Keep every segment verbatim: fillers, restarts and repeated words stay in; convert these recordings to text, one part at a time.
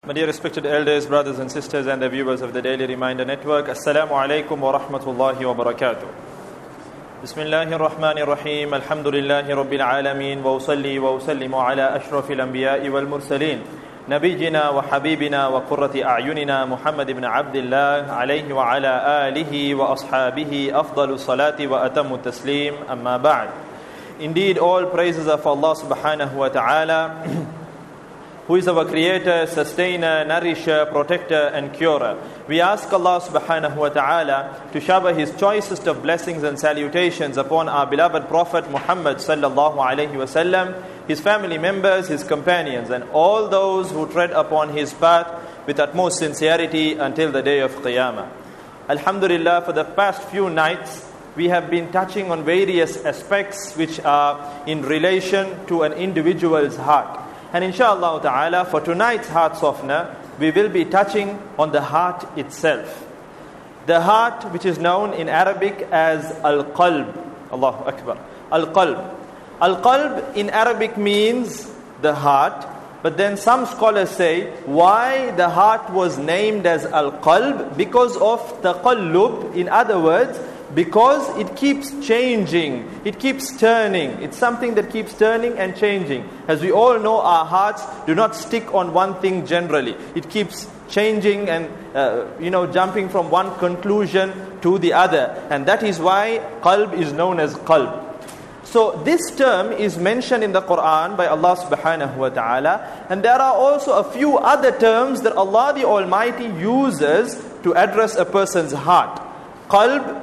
My dear respected elders, brothers and sisters and the viewers of the Daily Reminder Network, Assalamu alaikum wa rahmatullahi wa barakatuh. Bismillahir Rahmanir Rahim, Alhamdulillahi Rabbil Alameen, wa usalli wa usallimu ala ashrafil anbiya'i wal mursaleen, Nabiyina wa habibina wa qurrati a'yunina Muhammad ibn Abdullah, alayhi wa ala alihi wa ashabihi, afdalu salati wa atammu taslim, amma ba'd. Indeed, all praises are for Allah subhanahu wa ta'ala, who is our creator, sustainer, nourisher, protector and curer. We ask Allah subhanahu wa ta'ala to shower His choicest of blessings and salutations upon our beloved Prophet Muhammad sallallahu alayhi wa sallam, his family members, his companions, and all those who tread upon his path with utmost sincerity until the day of Qiyamah. Alhamdulillah, for the past few nights, we have been touching on various aspects which are in relation to an individual's heart. And inshallah ta'ala, for tonight's heart softener, we will be touching on the heart itself. The heart, which is known in Arabic as Al-Qalb. Allahu Akbar. Al-Qalb. Al-Qalb in Arabic means the heart. But then some scholars say, why the heart was named as Al-Qalb? Because of taqallub. In other words, because it keeps changing, it keeps turning. It's something that keeps turning and changing. As we all know, our hearts do not stick on one thing generally. It keeps changing and uh, you know jumping from one conclusion to the other. And that is why qalb is known as qalb. So this term is mentioned in the Quran by Allah subhanahu wa ta'ala. And there are also a few other terms that Allah the Almighty uses to address a person's heart. Qalb,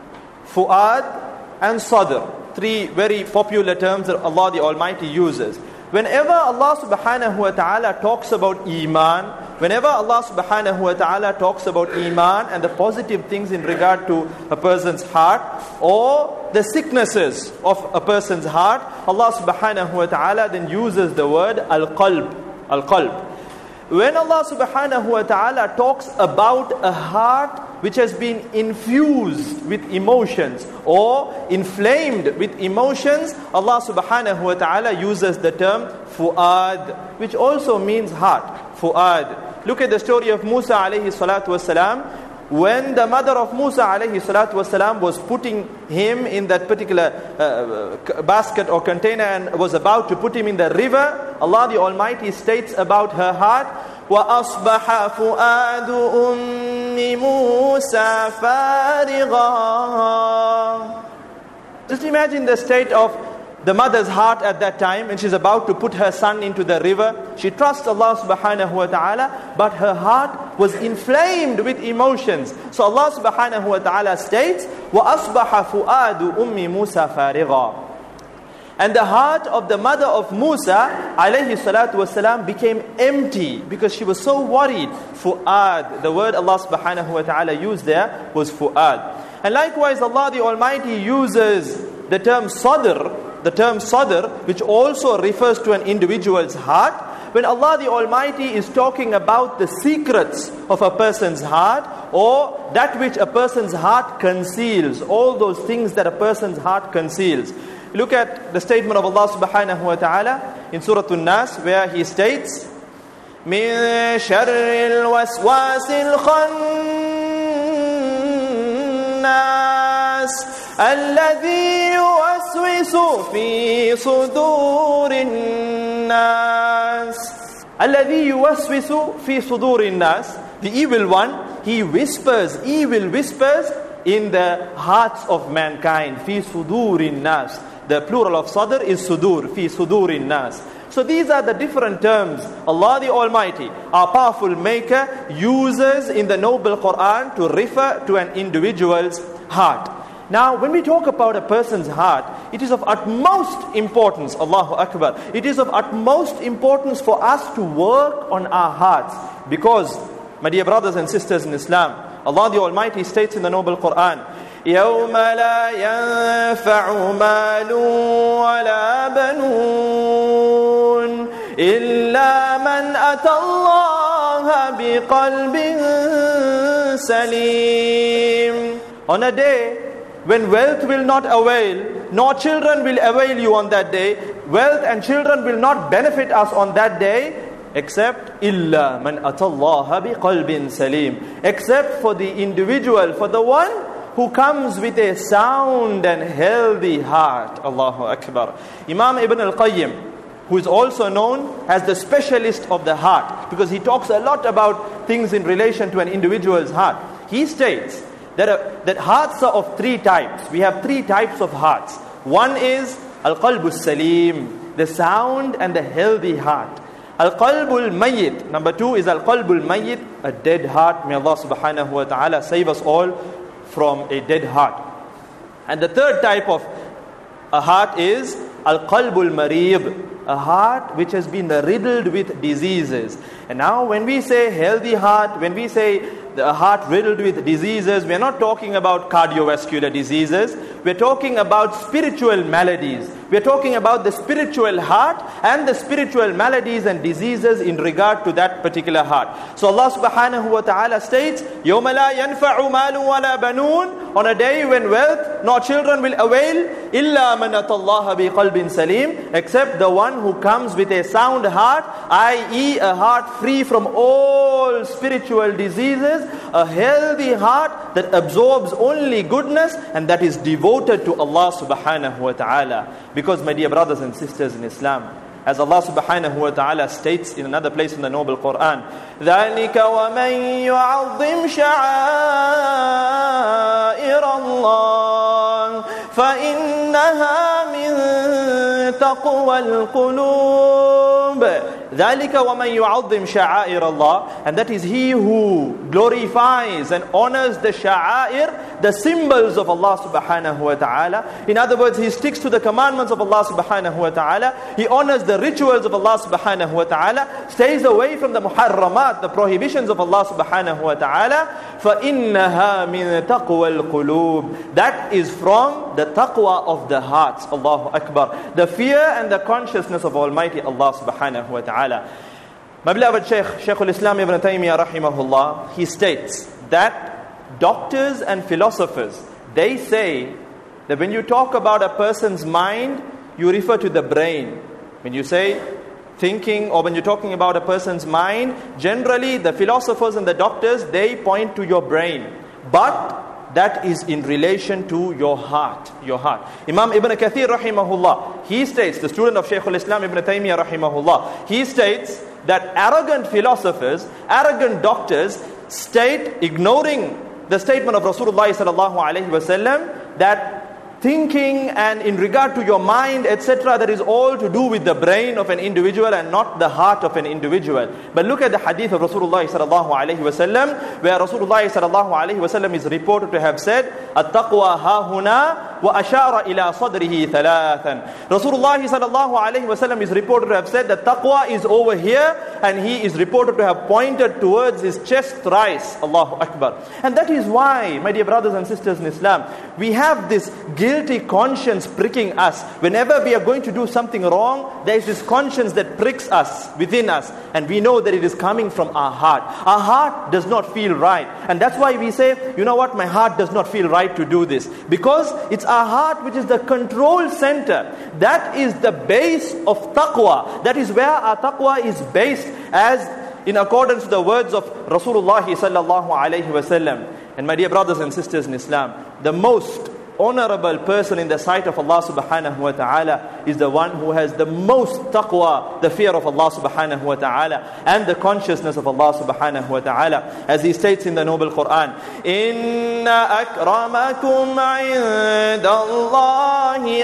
Fu'ad and Sadr. Three very popular terms that Allah the Almighty uses. Whenever Allah subhanahu wa ta'ala talks about Iman, whenever Allah subhanahu wa ta'ala talks about Iman and the positive things in regard to a person's heart, or the sicknesses of a person's heart, Allah subhanahu wa ta'ala then uses the word Al-Qalb. Al-Qalb. When Allah subhanahu wa ta'ala talks about a heart which has been infused with emotions or inflamed with emotions, Allah subhanahu wa ta'ala uses the term fu'ad, which also means heart. Fu'ad. Look at the story of Musa alayhi salatu wasalam. When the mother of Musa alayhi salatu wasalam was putting him in that particular uh, basket or container and was about to put him in the river, Allah the Almighty states about her heart, وَأَصْبَحَ فُؤَادُ أُمِّ مُوسَى فَارِغًا. Just imagine the state of the mother's heart at that time when she's about to put her son into the river. She trusts Allah subhanahu wa ta'ala, but her heart was inflamed with emotions. So Allah subhanahu wa ta'ala states, وَأَصْبَحَ فُؤَادُ أُمِّ مُوسَى فَارِغًا. And the heart of the mother of Musa alayhi salatu wasalam became empty because she was so worried. Fu'ad, the word Allah subhanahu wa ta'ala used there was fu'ad. And likewise Allah the Almighty uses the term sadr, the term sadr, which also refers to an individual's heart. When Allah the Almighty is talking about the secrets of a person's heart, or that which a person's heart conceals, all those things that a person's heart conceals. Look at the statement of Allah subhanahu wa ta'ala in Surah An-Nas, where He states, مِن شَرِّ الْوَسْوَاسِ الْخَنَّاسِ الَّذِي يُوَسْوِسُ فِي صُدُورِ النَّاسِ الَّذِي يُوَسْوِسُ فِي صُدُورِ النَّاسِ. The evil one, he whispers, evil whispers in the hearts of mankind. فِي صُدُورِ النَّاسِ. The plural of sadr is sudur, fi sudurin nas. So these are the different terms Allah the Almighty, our powerful Maker, uses in the noble Quran to refer to an individual's heart. Now, when we talk about a person's heart, it is of utmost importance, Allahu Akbar, it is of utmost importance for us to work on our hearts. Because, my dear brothers and sisters in Islam, Allah the Almighty states in the noble Quran, يَوْمَ لَا يَنْفَعُ مَالٌ وَلَا بَنُونَ إِلَّا مَنْ أَتَى اللَّهَ بِقَلْبٍ سَلِيمٍ. On a day when wealth will not avail, nor children will avail you on that day, wealth and children will not benefit us on that day, except إِلَّا مَنْ أَتَى اللَّهَ بِقَلْبٍ سَلِيمٍ. Except for the individual, for the one who comes with a sound and healthy heart. Allahu Akbar. Imam Ibn al-Qayyim, who is also known as the specialist of the heart, because he talks a lot about things in relation to an individual's heart. He states that, uh, that hearts are of three types. We have three types of hearts. One is Al-Qalbu Salim, the sound and the healthy heart. Al-Qalbul Mayyit. Number two is Al-Qalbul Mayyit, a dead heart. May Allah subhanahu wa ta'ala save us all from a dead heart. And the third type of a heart is Al-Qalbul Mareeb, a heart which has been riddled with diseases. And now when we say healthy heart, when we say a heart riddled with diseases, we are not talking about cardiovascular diseases. We are talking about spiritual maladies. We are talking about the spiritual heart and the spiritual maladies and diseases in regard to that particular heart. So Allah subhanahu wa ta'ala states, يَوْمَ لَا يَنْفَعُ مَالٌ وَلَا بَنُونَ, on a day when wealth nor children will avail, إِلَّا مَنْ أَتَى اللَّهَ بِقَلْبٍ سَلِيمٍ, except the one who comes with a sound heart, that is a heart free from all spiritual diseases, a healthy heart that absorbs only goodness and that is devoted to Allah subhanahu wa ta'ala. Because my dear brothers and sisters in Islam, as Allah subhanahu wa ta'ala states in another place in the noble Quran, ذَلِكَ وَمَنْ يُعَظِّمْ شَعَائِرَ اللَّهِ فَإِنَّهَا مِنْ تَقْوَى الْقُلُوبِ. ذَلِكَ وَمَنْ يُعَظِّمْ شَعَائِرَ اللَّهِ, and that is he who glorifies and honors the sha'air, the symbols of Allah subhanahu wa ta'ala. In other words, he sticks to the commandments of Allah subhanahu wa ta'ala. He honors the rituals of Allah subhanahu wa ta'ala, stays away from the muharramat, the prohibitions of Allah subhanahu wa ta'ala. فَإِنَّهَا مِنْ تَقْوَى الْقُلُوبِ, that is from the taqwa of the hearts. Allahu Akbar. The fear and the consciousness of Almighty Allah subhanahu wa ta'ala. My beloved Shaykh, Shaykhul Islam Ibn Taymiyyah rahimahullah, he states that doctors and philosophers, they say that when you talk about a person's mind, you refer to the brain. When you say thinking, or when you're talking about a person's mind, generally the philosophers and the doctors, they point to your brain. But that is in relation to your heart, your heart. Imam Ibn Kathir rahimahullah, he states, the student of Shaykhul Islam Ibn Taymiyyah rahimahullah, he states that arrogant philosophers, arrogant doctors state, ignoring the statement of Rasulullah sallallahu alaihi wasallam, that thinking and in regard to your mind, et cetera, that is all to do with the brain of an individual and not the heart of an individual. But look at the hadith of Rasulullah sallallahu alaihi wasallam, where Rasulullah sallallahu alaihi wasallam is reported to have said, "At-taqwa ha-huna wa ashara ila sadrihi thalathan." Rasulullah sallallahu alaihi wasallam is reported to have said that taqwa is over here, and he is reported to have pointed towards his chest thrice. Allahu Akbar. And that is why, my dear brothers and sisters in Islam, we have this guilty conscience pricking us. Whenever we are going to do something wrong, there is this conscience that pricks us within us, and we know that it is coming from our heart. Our heart does not feel right, and that's why we say, you know what, my heart does not feel right to do this, because it's our heart which is the control center. That is the base of taqwa. That is where our taqwa is based, as in accordance to the words of Rasulullah sallallahu alaihi wasallam. And my dear brothers and sisters in Islam, the most honorable person in the sight of Allah subhanahu wa ta'ala is the one who has the most taqwa, the fear of Allah subhanahu wa ta'ala, and the consciousness of Allah subhanahu wa ta'ala. As he states in the noble Quran, Inna akramakum indallahi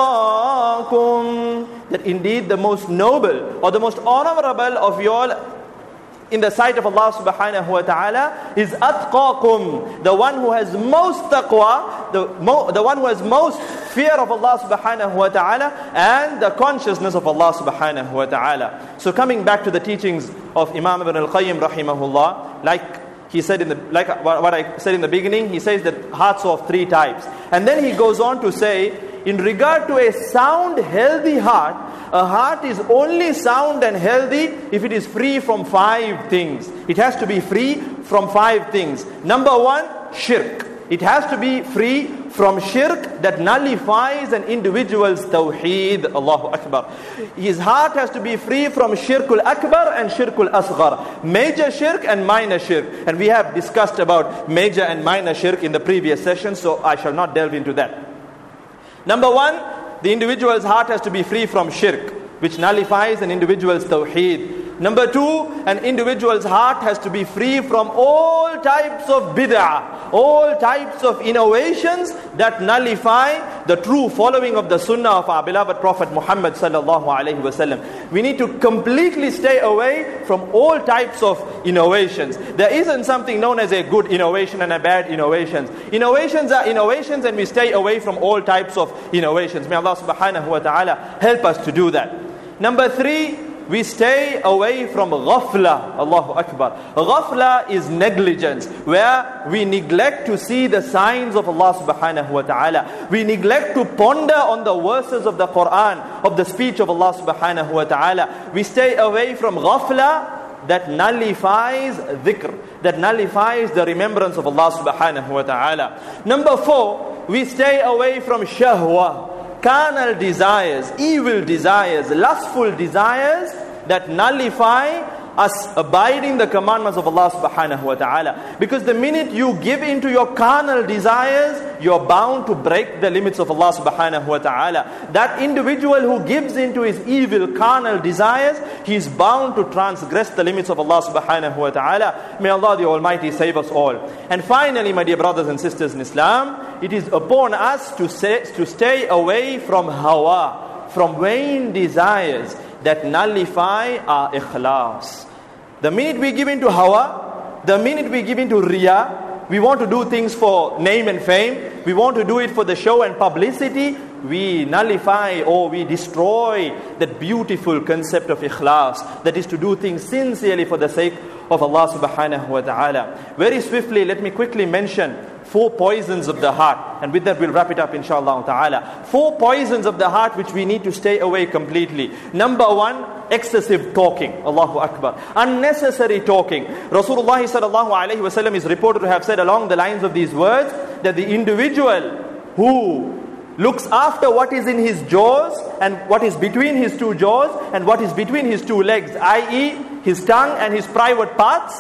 atqakum, that indeed the most noble or the most honorable of you all in the sight of Allah subhanahu wa ta'ala is atqakum, the one who has most taqwa, the, mo, the one who has most fear of Allah subhanahu wa ta'ala, and the consciousness of Allah subhanahu wa ta'ala. So coming back to the teachings of Imam Ibn al-Qayyim rahimahullah, like he said in the, like what I said in the beginning, he says that hearts are of three types. And then he goes on to say, in regard to a sound, healthy heart, a heart is only sound and healthy if it is free from five things. It has to be free from five things. Number one, shirk. It has to be free from shirk that nullifies an individual's tawheed. Allahu Akbar. His heart has to be free from shirkul akbar and shirkul asghar. Major shirk and minor shirk. And we have discussed about major and minor shirk in the previous session, so I shall not delve into that. Number one, the individual's heart has to be free from shirk, which nullifies an individual's tawheed. Number two, an individual's heart has to be free from all types of bid'ah, all types of innovations that nullify the true following of the sunnah of our beloved Prophet Muhammad sallallahu alaihi wasallam. We need to completely stay away from all types of innovations. There isn't something known as a good innovation and a bad innovations. Innovations are innovations, and we stay away from all types of innovations. May Allah subhanahu wa ta'ala help us to do that. Number three, we stay away from ghafla. Allahu Akbar. Ghafla is negligence, where we neglect to see the signs of Allah subhanahu wa ta'ala. We neglect to ponder on the verses of the Quran, of the speech of Allah subhanahu wa ta'ala. We stay away from ghafla that nullifies dhikr, that nullifies the remembrance of Allah subhanahu wa ta'ala. Number four, we stay away from shahwa, carnal desires, evil desires, lustful desires that nullify us abiding the commandments of Allah subhanahu wa ta'ala. Because the minute you give into your carnal desires, you're bound to break the limits of Allah subhanahu wa ta'ala. That individual who gives into his evil carnal desires, he is bound to transgress the limits of Allah subhanahu wa ta'ala. May Allah the Almighty save us all. And finally, my dear brothers and sisters in Islam, it is upon us to, say, to stay away from hawa, from vain desires that nullify our ikhlas. The minute we give into hawa, the minute we give into riya, we want to do things for name and fame, we want to do it for the show and publicity, we nullify or we destroy that beautiful concept of ikhlas, that is to do things sincerely for the sake of Allah subhanahu wa ta'ala. Very swiftly, let me quickly mention four poisons of the heart, and with that we'll wrap it up inshallah ta'ala. Four poisons of the heart which we need to stay away completely. Number one, excessive talking. Allahu Akbar. Unnecessary talking. Rasulullah sallallahu alayhi wa sallam is reported to have said along the lines of these words that the individual who looks after what is in his jaws and what is between his two jaws and what is between his two legs, that is his tongue and his private parts,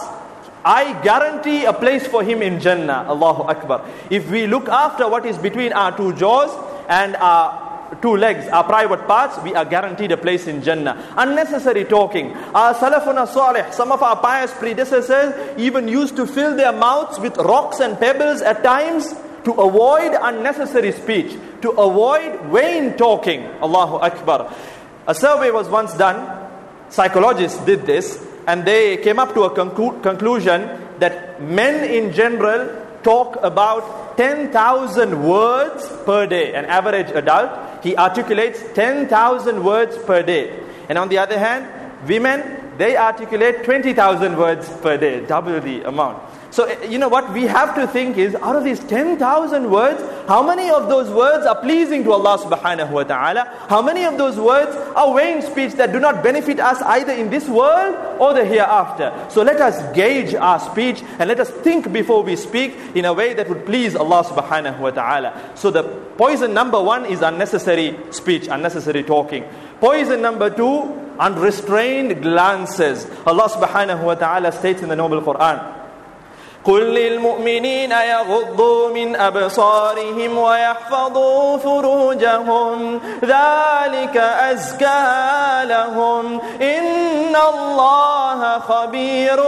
I guarantee a place for him in Jannah. Allahu Akbar. If we look after what is between our two jaws and our two legs, our private parts, we are guaranteed a place in Jannah. Unnecessary talking. Our Salafun as-Salih, some of our pious predecessors even used to fill their mouths with rocks and pebbles at times to avoid unnecessary speech, to avoid vain talking. Allahu Akbar. A survey was once done. Psychologists did this, and they came up to a conclu- conclusion that men in general talk about ten thousand words per day. An average adult, he articulates ten thousand words per day. And on the other hand, women, they articulate twenty thousand words per day, double the amount. So, you know what we have to think is, out of these ten thousand words, how many of those words are pleasing to Allah subhanahu wa ta'ala? How many of those words are vain speech that do not benefit us either in this world or the hereafter? So let us gauge our speech and let us think before we speak in a way that would please Allah subhanahu wa ta'ala. So the poison number one is unnecessary speech, unnecessary talking. Poison number two, unrestrained glances. Allah subhanahu wa ta'ala states in the Noble Quran, قُلْ لِلْمُؤْمِنِينَ يَغُضُّوا مِنْ أَبْصَارِهِمْ وَيَحْفَظُوا فُرُوجَهُمْ ذَلِكَ أَزْكَى لَهُمْ إِنَّ اللَّهَ خَبِيرٌ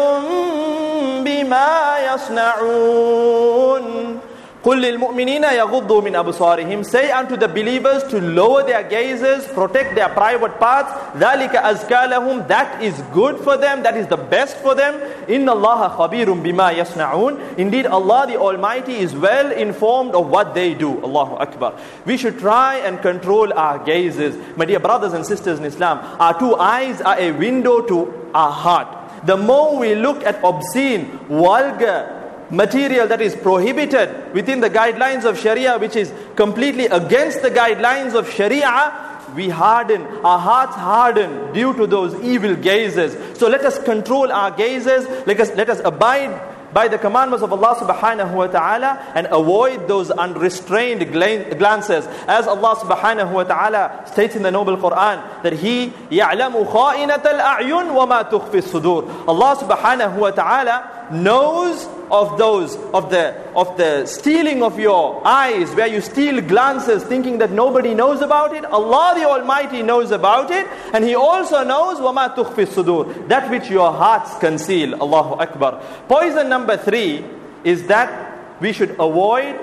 بِمَا يَصْنَعُونَ. قُلْ لِلْمُؤْمِنِينَ يَغُضُّوا مِنْ أَبْصَارِهِمْ. Say unto the believers to lower their gazes, protect their private parts. ذَلِكَ أَزْكَى لَهُمْ. That is good for them, that is the best for them. إِنَّ اللَّهَ خَبِيرٌ بِمَا يَصْنَعُونَ. Indeed, Allah the Almighty is well informed of what they do. Allahu Akbar. We should try and control our gazes. My dear brothers and sisters in Islam, our two eyes are a window to our heart. The more we look at obscene, vulgar material that is prohibited within the guidelines of Sharia, which is completely against the guidelines of Sharia, we harden, our hearts harden due to those evil gazes. So let us control our gazes, let us, let us abide by the commandments of Allah subhanahu wa ta'ala and avoid those unrestrained glances. As Allah subhanahu wa ta'ala states in the noble Quran that He يَعْلَمُ خَائِنَةَ الْأَعْيُنِ وَمَا تُخْفِي الصُّدُورِ. Allah subhanahu wa ta'ala knows of those, of the of the stealing of your eyes, where you steal glances thinking that nobody knows about it. Allah the Almighty knows about it, and He also knows وَمَا تُخْفِي الصُّدُورِ, that which your hearts conceal. Allahu Akbar. Poison number three is that we should avoid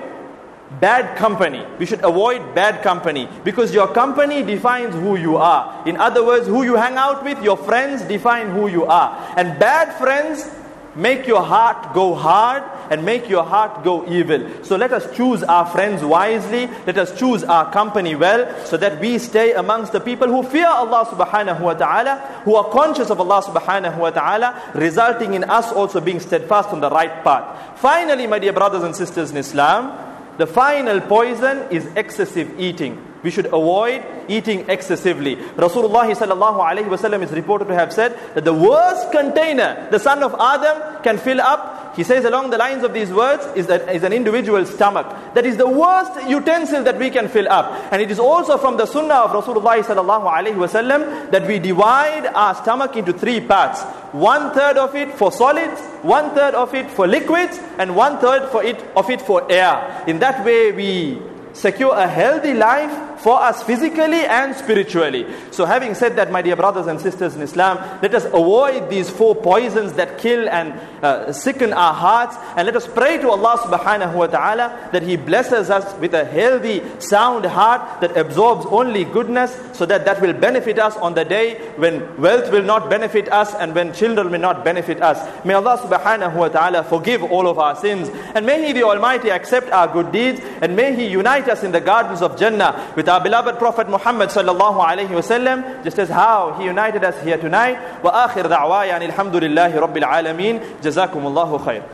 bad company. We should avoid bad company, because your company defines who you are. In other words, who you hang out with, your friends define who you are. And bad friends make your heart go hard and make your heart go evil. So let us choose our friends wisely. Let us choose our company well, so that we stay amongst the people who fear Allah subhanahu wa ta'ala, who are conscious of Allah subhanahu wa ta'ala, resulting in us also being steadfast on the right path. Finally, my dear brothers and sisters in Islam, the final poison is excessive eating. We should avoid eating excessively. Rasulullah sallallahu alayhi wasallam is reported to have said that the worst container the son of Adam can fill up, he says along the lines of these words, is that is an individual's stomach. That is the worst utensil that we can fill up. And it is also from the sunnah of Rasulullah sallallahu alayhi wasallam that we divide our stomach into three parts. One third of it for solids, one third of it for liquids, and one third for it of it for air. In that way we secure a healthy life for us physically and spiritually. So having said that, my dear brothers and sisters in Islam, let us avoid these four poisons that kill and uh, sicken our hearts, and let us pray to Allah subhanahu wa ta'ala that He blesses us with a healthy, sound heart that absorbs only goodness, so that that will benefit us on the day when wealth will not benefit us and when children will not benefit us. May Allah subhanahu wa ta'ala forgive all of our sins, and may He the Almighty accept our good deeds, and may He unite us in the gardens of Jannah with our beloved Prophet Muhammad sallallahu alayhi wa sallam, just as how He united us here tonight. Wa akhir da'waya alhamdulillahi rabbil alameen. Jazakumullahu khair.